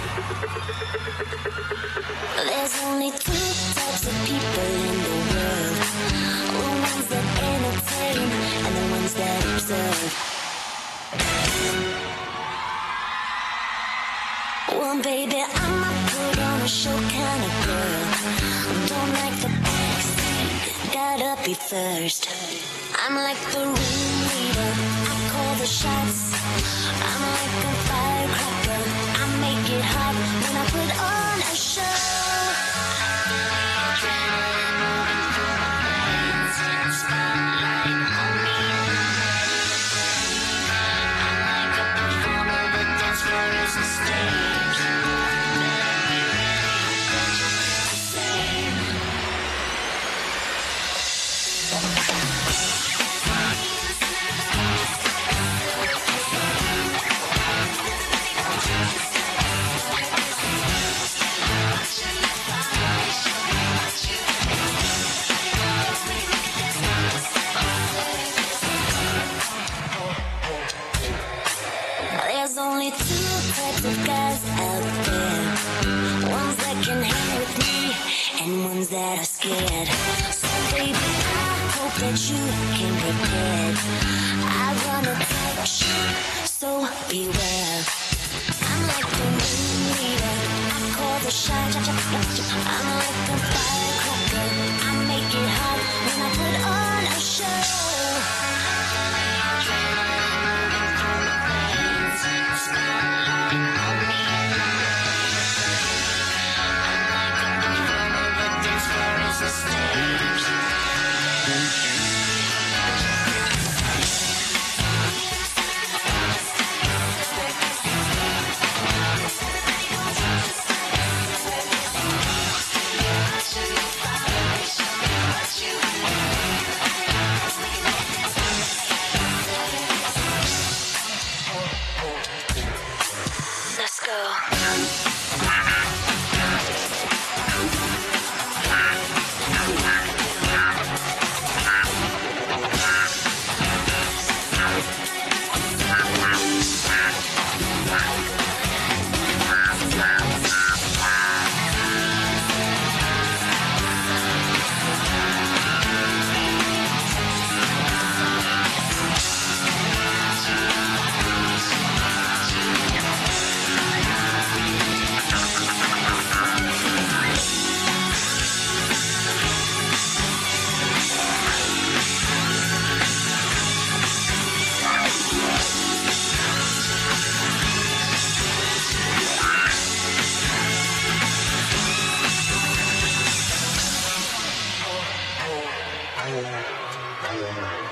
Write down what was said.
There's only two types of people in the world. The ones that entertain and the ones that observe. Well, baby, I'm a put on a show kind of girl. Don't like the backseat, gotta be first. I'm like the ringleader, I call the shots. I'm like a firecracker, I make it hot when I put on a show. There's only two types of guys out there. Ones that can hang with me and ones that are scared. So baby, I hope that you came prepared. I run a tight ship, so beware. I'm like the ringleader, I call the shots. I'm like a firecracker, I make it hot when I put on a show. Let's go. I